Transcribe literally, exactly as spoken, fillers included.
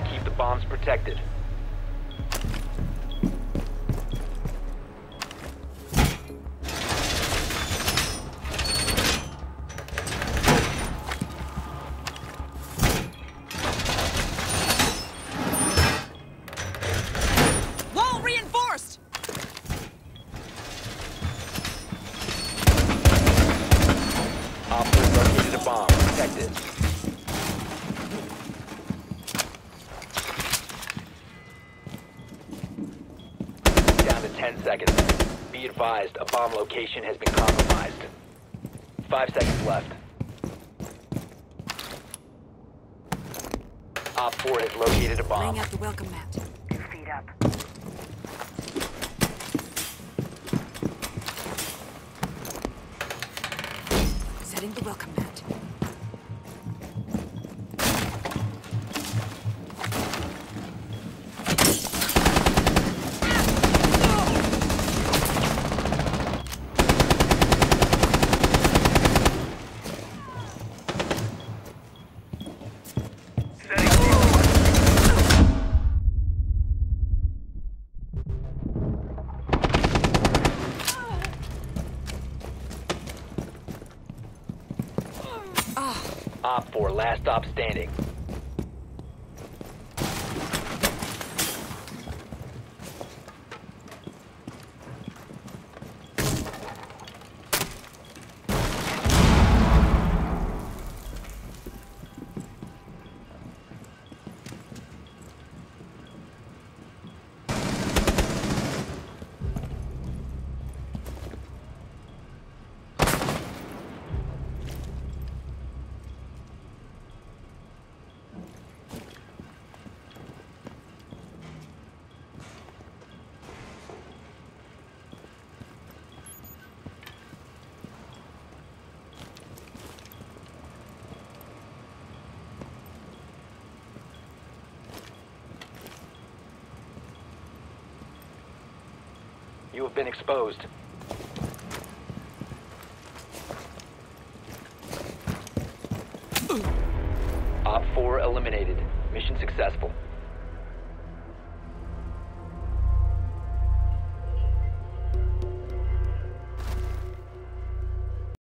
keep the bombs protected. Wall reinforced! Op four located a bomb. Protect it. Down to ten seconds. Be advised, a bomb location has been compromised. Five seconds left. Op four has located a bomb. Laying out the welcome mat. Feet up. Setting the welcome mat. Op four, last stop standing. You have been exposed. Op four eliminated. Mission successful.